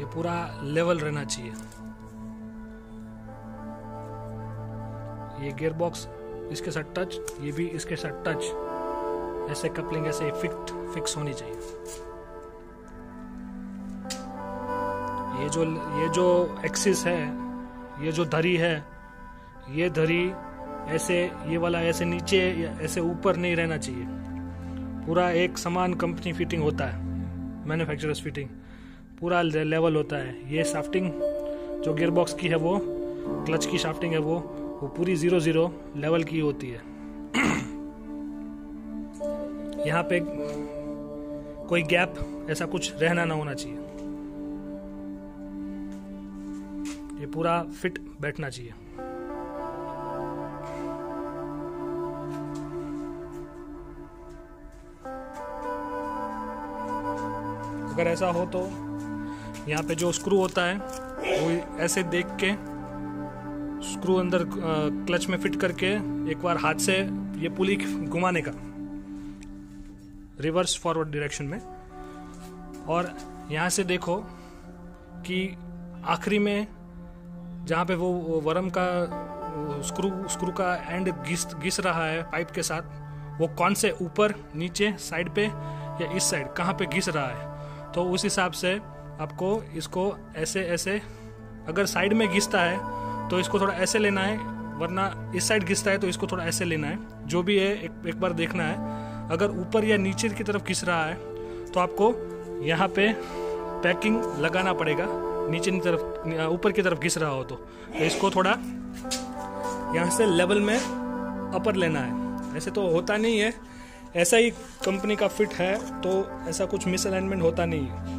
पूरा लेवल रहना चाहिए। ये गियर बॉक्स इसके साथ टच, ये भी इसके साथ टच, ऐसे कपलिंग ऐसे फिक्स होनी चाहिए। ये जो एक्सिस है, ये जो धरी है, ये धरी ऐसे, ये वाला ऐसे नीचे ऐसे ऊपर नहीं रहना चाहिए। पूरा एक समान कंपनी फिटिंग होता है, मैन्युफैक्चरर्स फिटिंग, पूरा लेवल होता है। ये शाफ्टिंग जो गियर बॉक्स की है, वो क्लच की शाफ्टिंग है, वो पूरी 0-0 लेवल की होती है। यहाँ पे कोई गैप ऐसा कुछ रहना ना होना चाहिए, ये पूरा फिट बैठना चाहिए। अगर ऐसा हो तो यहाँ पे जो स्क्रू होता है वो ऐसे देख के स्क्रू अंदर क्लच में फिट करके एक बार हाथ से ये पुली घुमाने का रिवर्स फॉरवर्ड डायरेक्शन में, और यहाँ से देखो कि आखिरी में जहाँ पे वो वर्म का स्क्रू का एंड घिस रहा है पाइप के साथ, वो कौन से ऊपर, नीचे, साइड पे या इस साइड कहाँ पे घिस रहा है। तो उस हिसाब से आपको इसको ऐसे अगर साइड में घिसता है तो इसको थोड़ा ऐसे लेना है, वरना इस साइड घिसता है तो इसको थोड़ा ऐसे लेना है। जो भी है एक बार देखना है। अगर ऊपर या नीचे की तरफ घिस रहा है तो आपको यहाँ पे पैकिंग लगाना पड़ेगा, नीचे की तरफ, ऊपर की तरफ घिस रहा हो तो इसको थोड़ा यहाँ से लेवल में अपर लेना है। ऐसे तो होता नहीं है, ऐसा ही कंपनी का फिट है तो ऐसा कुछ मिसअलाइनमेंट होता नहीं है।